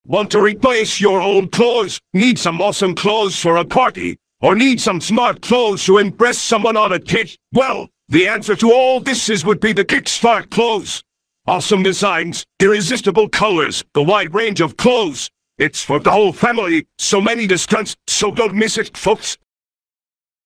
Want to replace your old clothes? Need some awesome clothes for a party? Or need some smart clothes to impress someone on a date? Well, the answer to all this would be the KickStart Clothes. Awesome designs, irresistible colors, the wide range of clothes. It's for the whole family, so many discounts, so don't miss it, folks.